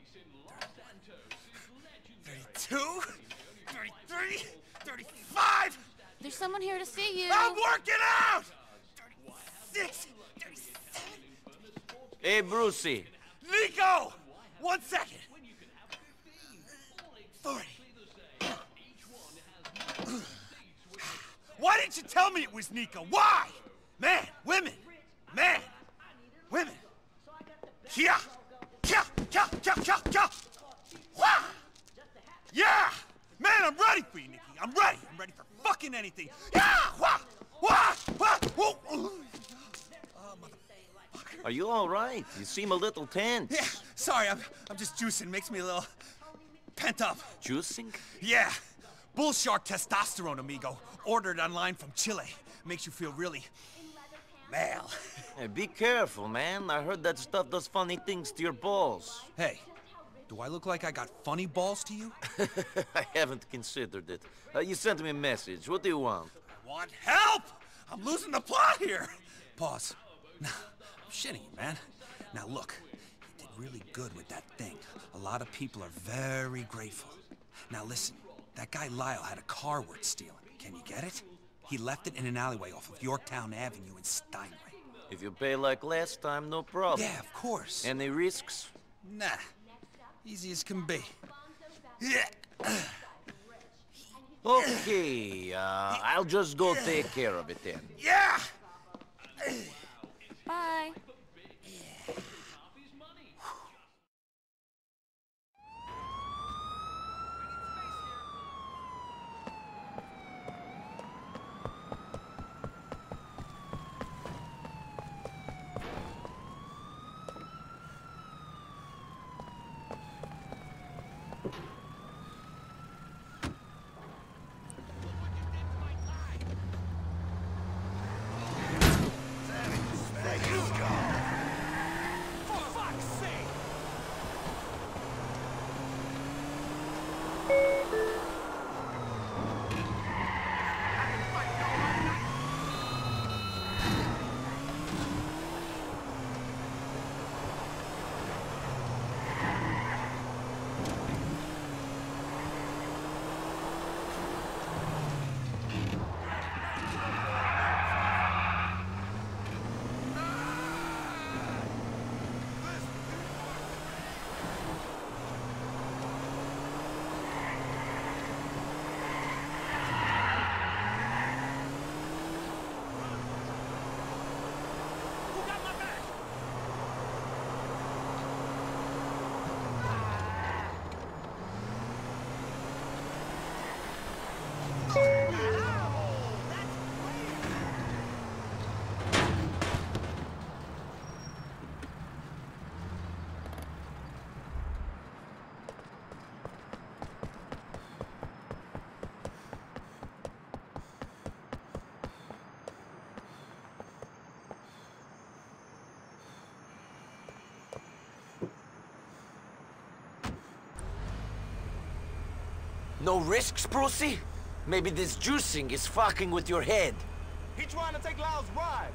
32, 33, 35. There's someone here to see you. I'm working out! 36, 37. Hey, Brucey. Niko! 1 second. 40. Why didn't you tell me it was Niko? Why? Man, women. Man, women. Kia! Kia! Kia! Kia! Kia! Kia! Wah! Yeah! Man, I'm ready for you, Nikki. I'm ready. I'm ready for fucking anything. Yeah! Wah! Wah! Wah! Whoa! Oh, motherfucker. Are you all right? You seem a little tense. Yeah, sorry, I'm just juicing. Makes me a little pent up. Juicing? Yeah. Bull shark testosterone, amigo. Ordered online from Chile. Makes you feel really male. Hey, be careful, man. I heard that stuff does funny things to your balls. Hey, do I look like I got funny balls to you? I haven't considered it. You sent me a message. What do you want? I want help! I'm losing the plot here! Pause. Nah, I'm shitting you, man. Now look, you did really good with that thing. A lot of people are very grateful. Now listen, that guy Lyle had a car worth stealing. Can you get it? He left it in an alleyway off of Yorktown Avenue in Steinway. If you pay like last time, no problem. Yeah, of course. Any risks? Nah. Easy as can be. Yeah. Okay, I'll just go take care of it then. Yeah! Bye. No risks, Brucey? Maybe this juicing is fucking with your head. He trying to take Lyle's ride.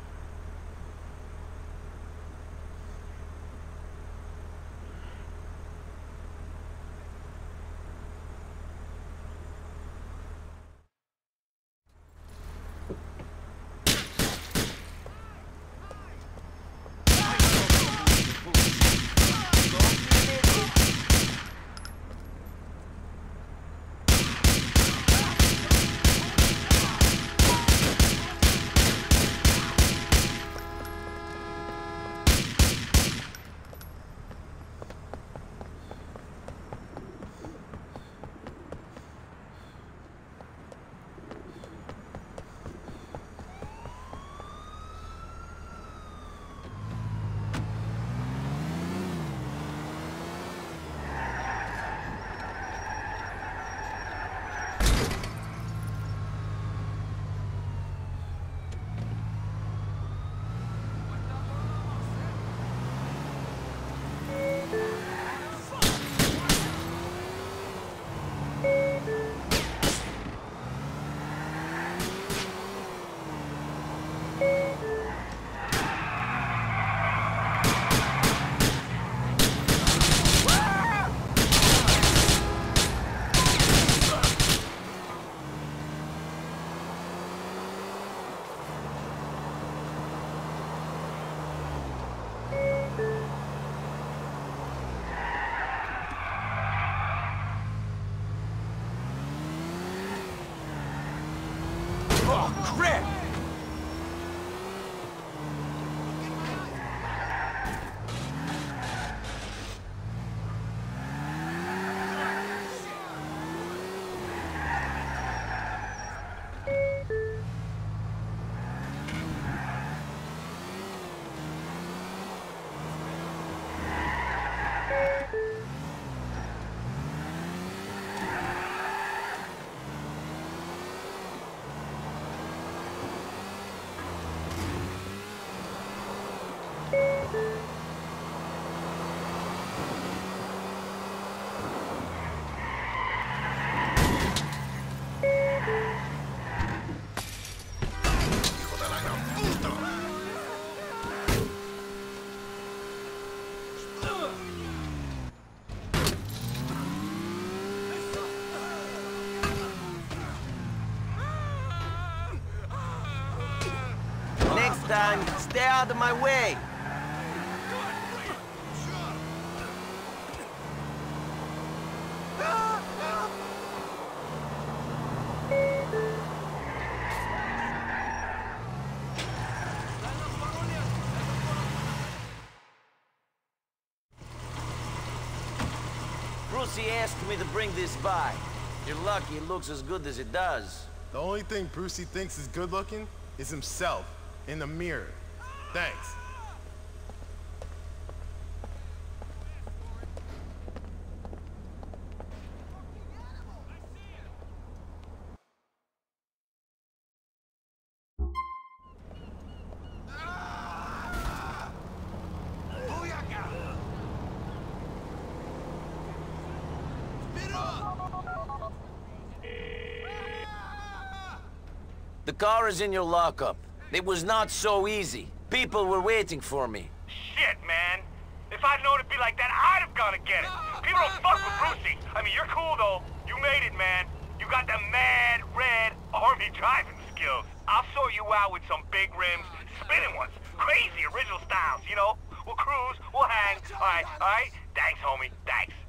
Oh, crap! Next time, stay out of my way. Brucey asked me to bring this by. You're lucky it looks as good as it does. The only thing Brucey thinks is good looking is himself in the mirror. Thanks. The car is in your lockup. It was not so easy. People were waiting for me. Shit, man. If I'd known it'd be like that, I'd have gone to get it. People don't fuck with Brucey. I mean, you're cool, though. You made it, man. You got the mad, red, army driving skills. I'll sort you out with some big rims, spinning ones. Crazy original styles, you know? We'll cruise, we'll hang. All right? Thanks, homie. Thanks.